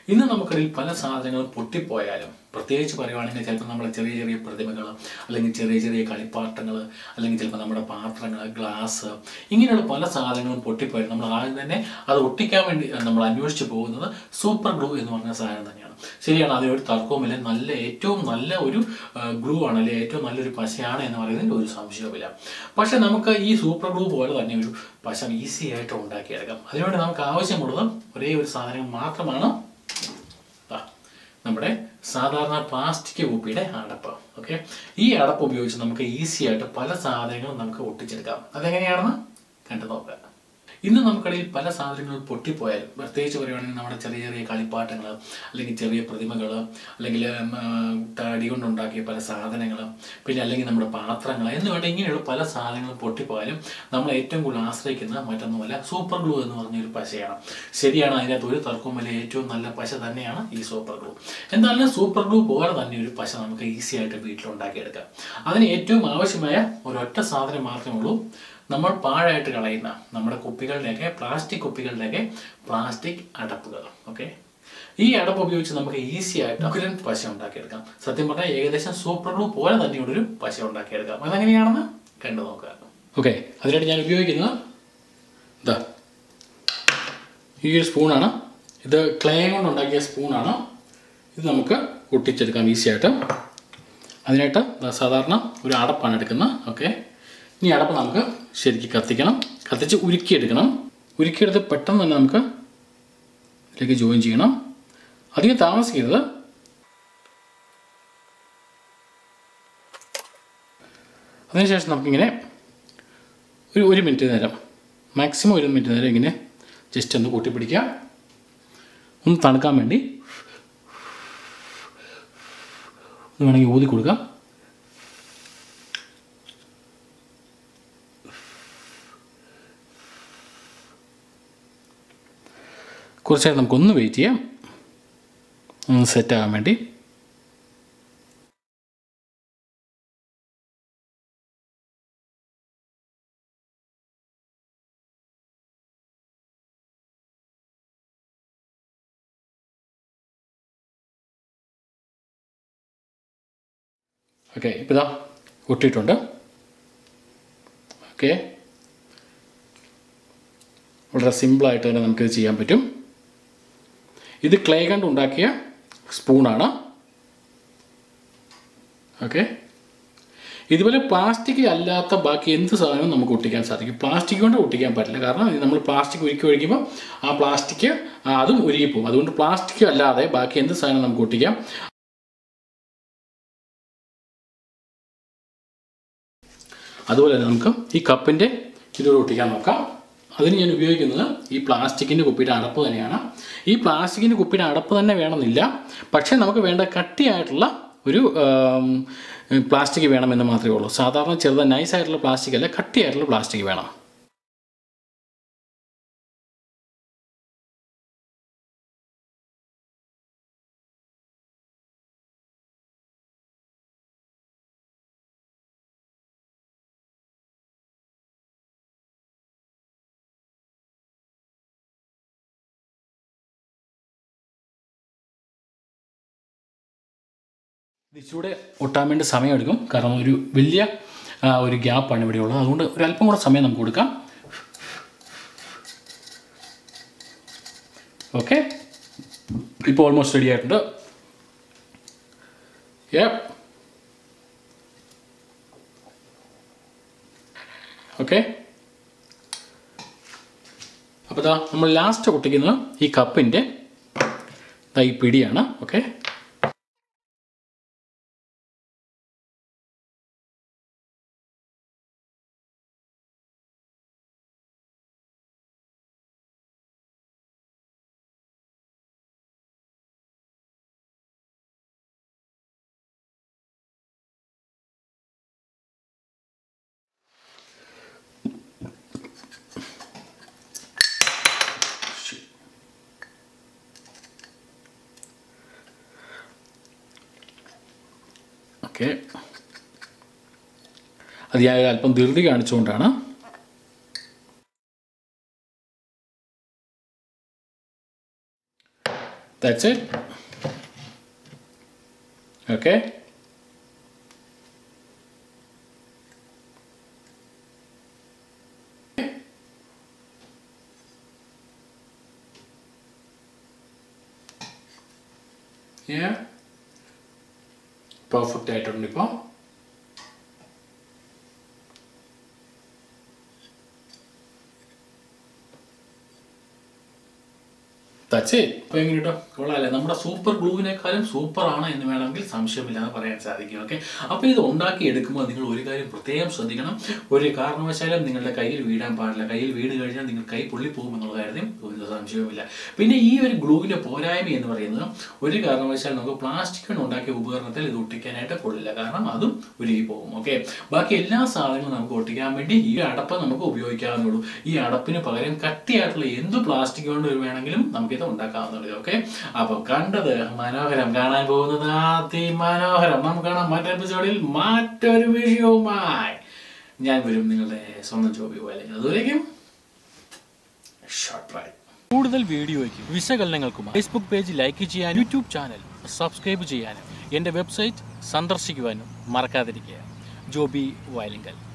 ഇന്ന് നമുക്കിടയിൽ പല സാധനങ്ങളും പൊട്ടിപ്പോയാലും പ്രത്യേകിച്ച് പറയുവാണെങ്കിൽ ചിലപ്പോൾ നമ്മുടെ ചെറിയ ചെറിയ പ്രതിമകൾ അല്ലെങ്കിൽ ചെറിയ ചെറിയ കളിപ്പാട്ടങ്ങൾ അല്ലെങ്കിൽ ചിലപ്പോൾ നമ്മുടെ പാത്രങ്ങൾ ഗ്ലാസ് ഇങ്ങനെയുള്ള പല സാധനങ്ങളും പൊട്ടിപ്പോയാലും നമ്മൾ ആദ്യം തന്നെ അത് ഒട്ടിക്കാൻ വേണ്ടി നമ്മൾ അന്വേഷിച്ച് പോകുന്നത് സൂപ്പർ ഗ്ലൂ എന്ന് പറഞ്ഞ സാധനം തന്നെയാണ്. ശരിയാണ്, അതിനൊരു തർക്കവുമില്ല. ഏറ്റവും നല്ല ഒരു ഗ്ലൂ ആണ്, അല്ലെങ്കിൽ ഏറ്റവും നല്ലൊരു പശയാണ് എന്ന് പറയുന്നതിൽ ഒരു സംശയവുമില്ല. പക്ഷെ നമുക്ക് ഈ സൂപ്പർ ഗ്ലൂ പോലെ തന്നെ ഒരു പശ ഈസി ആയിട്ട് ഉണ്ടാക്കിയെടുക്കാം. അതിനുവേണ്ടി നമുക്ക് ആവശ്യമുള്ളത് ഒരേ ഒരു സാധനം മാത്രമാണ്, നമ്മുടെ സാധാരണ പ്ലാസ്റ്റിക് കുപ്പിയുടെ അടപ്പ്. ഓക്കെ, ഈ അടപ്പ് ഉപയോഗിച്ച് നമുക്ക് ഈസി ആയിട്ട് പല സാധനങ്ങളും നമുക്ക് ഒട്ടിച്ചെടുക്കാം. അതെങ്ങനെയാണെന്ന് കണ്ടു നോക്കാം. ഇന്ന് നമുക്കിടയിൽ പല സാധനങ്ങളും പൊട്ടിപ്പോയാൽ പ്രത്യേകിച്ച് പറയുകയാണെങ്കിൽ നമ്മുടെ ചെറിയ ചെറിയ കളിപ്പാട്ടങ്ങൾ അല്ലെങ്കിൽ ചെറിയ പ്രതിമകൾ അല്ലെങ്കിൽ തടി കൊണ്ടുണ്ടാക്കിയ പല സാധനങ്ങൾ പിന്നെ അല്ലെങ്കിൽ നമ്മുടെ പാത്രങ്ങൾ എന്നുവേണ്ട ഇങ്ങനെയുള്ള പല സാധനങ്ങളും പൊട്ടിപ്പോയാലും നമ്മൾ ഏറ്റവും കൂടുതൽ ആശ്രയിക്കുന്നത് മറ്റൊന്നുമല്ല സൂപ്പർ ഗ്ലൂ എന്ന് പറഞ്ഞൊരു പശയാണ്. ശരിയാണ്, അതിനകത്ത് ഒരു തർക്കവുമില്ല, ഏറ്റവും നല്ല പശ തന്നെയാണ് ഈ സൂപ്പർ ഗ്ലൂ. എന്തായാലും സൂപ്പർ ഗ്ലൂ പോലെ തന്നെ ഒരു പശ നമുക്ക് ഈസി ആയിട്ട് വീട്ടിലുണ്ടാക്കിയെടുക്കാം. അതിന് ഏറ്റവും ആവശ്യമായ ഒരൊറ്റ സാധനം മാത്രമേ ഉള്ളൂ, നമ്മൾ പാഴായിട്ട് കളയുന്ന നമ്മുടെ കുപ്പികളുടെയൊക്കെ പ്ലാസ്റ്റിക് കുപ്പികളുടെയൊക്കെ പ്ലാസ്റ്റിക് അടപ്പുകൾ. ഓക്കെ, ഈ അടപ്പ് ഉപയോഗിച്ച് നമുക്ക് ഈസി ആയിട്ട് ഉഗ്രൻ പശ ഉണ്ടാക്കിയെടുക്കാം. സത്യം പറഞ്ഞാൽ ഏകദേശം സൂപ്പർ ഗ്ലൂ പോലെ തന്നെയുള്ളൊരു പശ ഉണ്ടാക്കിയെടുക്കാം. അതെങ്ങനെയാണെന്ന് കണ്ടു നോക്കാം. ഓക്കെ, അതിനായിട്ട് ഞാൻ ഉപയോഗിക്കുന്നത് ഇതാ ഈ ഒരു സ്പൂണാണ്. ഇത് ക്ലേ കൊണ്ടുണ്ടാക്കിയ സ്പൂണാണ്. ഇത് നമുക്ക് ഒട്ടിച്ചെടുക്കാം ഈസി ആയിട്ട്. അതിനായിട്ട് സാധാരണ ഒരു അടപ്പാണ് എടുക്കുന്നത്. ഓക്കെ, ഇനി അടപ്പ് നമുക്ക് ശരിക്കും കത്തിക്കണം, കത്തിച്ച് ഉരുക്കിയെടുക്കണം. ഉരുക്കിയെടുത്ത് പെട്ടെന്ന് തന്നെ നമുക്ക് ഇതിലേക്ക് ജോയിൻ ചെയ്യണം. അധികം താമസിക്കരുത്. അതിനുശേഷം നമുക്കിങ്ങനെ ഒരു മിനിറ്റ് നേരം, മാക്സിമം 1 മിനിറ്റ് നേരം ഇങ്ങനെ ജസ്റ്റ് ഒന്ന് കൂട്ടിപ്പിടിക്കുക, ഒന്ന് തണുക്കാൻ വേണ്ടി. ഒന്ന് വേണമെങ്കിൽ ഊതി കൊടുക്കാം. കുറച്ച് നേരം നമുക്കൊന്ന് വെയിറ്റ് ചെയ്യാം, ഒന്ന് സെറ്റാകാൻ വേണ്ടി. ഓക്കെ, ഇപ്പോൾ ഇതാ ഒട്ടിയിട്ടുണ്ട്. ഓക്കെ, വളരെ സിമ്പിളായിട്ട് തന്നെ നമുക്കിത് ചെയ്യാൻ പറ്റും. ഇത് ക്ലേ കൊണ്ട് ഉണ്ടാക്കിയ സ്പൂണാണ്. ഓക്കെ, ഇതുപോലെ പ്ലാസ്റ്റിക് അല്ലാത്ത ബാക്കി എന്ത് സാധനവും നമുക്ക് ഒട്ടിക്കാൻ സാധിക്കും. പ്ലാസ്റ്റിക് കൊണ്ട് ഒട്ടിക്കാൻ പറ്റില്ല, കാരണം നമ്മൾ പ്ലാസ്റ്റിക് ഉരുക്കി ഒഴിക്കുമ്പോൾ ആ പ്ലാസ്റ്റിക് അതും ഉരുകിപ്പോവും. അതുകൊണ്ട് പ്ലാസ്റ്റിക് അല്ലാതെ ബാക്കി എന്ത് സാധനം നമുക്ക് ഒട്ടിക്കാം. അതുപോലെ തന്നെ നമുക്ക് ഈ കപ്പിൻ്റെ ഇതിലൂടെ ഒട്ടിക്കാൻ നോക്കാം. അതിന് ഞാൻ ഉപയോഗിക്കുന്നത് ഈ പ്ലാസ്റ്റിക്കിൻ്റെ കുപ്പിയുടെ അടപ്പ് തന്നെയാണ്. ഈ പ്ലാസ്റ്റിക്കിൻ്റെ കുപ്പിയുടെ അടപ്പ് തന്നെ വേണമെന്നില്ല, പക്ഷേ നമുക്ക് വേണ്ട കട്ടിയായിട്ടുള്ള ഒരു പ്ലാസ്റ്റിക് വേണമെന്ന് മാത്രമേ ഉള്ളൂ. സാധാരണ ചെറുത് നൈസായിട്ടുള്ള പ്ലാസ്റ്റിക് അല്ല, കട്ടിയായിട്ടുള്ള പ്ലാസ്റ്റിക് വേണം. ഇതിലൂടെ ഒട്ടാൻ വേണ്ടി സമയമെടുക്കും, കാരണം ഒരു വലിയ ഒരു ഗ്യാപ്പാണ് ഇവിടെ ഉള്ളത്. അതുകൊണ്ട് ഒരല്പം കൂടെ സമയം നമുക്ക് കൊടുക്കാം. ഓക്കെ, ഇപ്പോൾ ഓൾമോസ്റ്റ് റെഡി ആയിട്ടുണ്ട്. ഓക്കെ, അപ്പോൾ ഇതാ നമ്മൾ ലാസ്റ്റ് ഒട്ടിക്കുന്നത് ഈ കപ്പിൻ്റെ ഈ പിടിയാണ്. ഓക്കെ, അത് ഞാൻ അല്പം ധൃതി കാണിച്ചുകൊണ്ടാണ്. That's it. Okay. Yeah. Perfect ആയിട്ടുണ്ട് ഇപ്പോൾ. That's it. അപ്പോൾ എങ്ങനെ കേട്ടോ, കൊള്ളാമല്ലേ? നമ്മുടെ സൂപ്പർ ഗ്ലൂവിനേക്കാളും സൂപ്പറാണ് എന്ന് വേണമെങ്കിൽ സംശയമില്ലാതെ പറയാൻ സാധിക്കും. ഓക്കെ, അപ്പോൾ ഇത് ഉണ്ടാക്കി എടുക്കുമ്പോൾ നിങ്ങൾ ഒരു കാര്യം പ്രത്യേകം ശ്രദ്ധിക്കണം. ഒരു കാരണവശാലും നിങ്ങളുടെ കയ്യിൽ വീഴാൻ പാടില്ല. കയ്യിൽ വീട് കഴിഞ്ഞാൽ നിങ്ങൾ കൈ പൊള്ളിപ്പോകും എന്നുള്ള കാര്യത്തിൽ ഒരു സംശയവുമില്ല. പിന്നെ ഈ ഒരു ഗ്ലൂവിൻ്റെ പോരായ്മ എന്ന് പറയുന്നത്, ഒരു കാരണവശാലും നമുക്ക് പ്ലാസ്റ്റിക് കൊണ്ട് ഉണ്ടാക്കിയ ഉപകരണത്തിൽ ഇത് ഒട്ടിക്കാനായിട്ട് കൊള്ളില്ല. കാരണം അതും ഉരുകി പോകും. ഓക്കെ, ബാക്കി എല്ലാ സാധനങ്ങളും നമുക്ക് ഒട്ടിക്കാൻ വേണ്ടി ഈ അടപ്പ് നമുക്ക് ഉപയോഗിക്കാവുന്നുള്ളൂ. ഈ അടപ്പിന് പകരം കട്ടിയായിട്ടുള്ള എന്ത് പ്ലാസ്റ്റിക് കൊണ്ട് വേണമെങ്കിലും നമുക്ക് ഉണ്ടാക്കാവുന്നത്. ഓക്കെ, അപ്പൊ കണ്ടത് മനോഹരം, കാണാൻ പോകുന്നത് അതിമനോഹരം. നമുക്ക് കാണാം മറ്റൊരു എപ്പിസോഡിൽ മറ്റൊരു വിഷയവുമായി ഞാൻ വരും, നിങ്ങളുടെ സ്വന്തം ജോബി വയലിംഗൽ. അതുവരേക്കും ഷോർട്ട് റൈഡ്. കൂടുതൽ വീഡിയോയ്ക്കും വിശകലനങ്ങൾക്കും ഫേസ്ബുക്ക് പേജ് ലൈക്ക് ചെയ്യാനും യൂട്യൂബ് ചാനൽ സബ്സ്ക്രൈബ് ചെയ്യാനും എൻ്റെ വെബ്സൈറ്റ് സന്ദർശിക്കുവാനും മറക്കാതിരിക്കുക. ജോബി വയലിംഗൽ.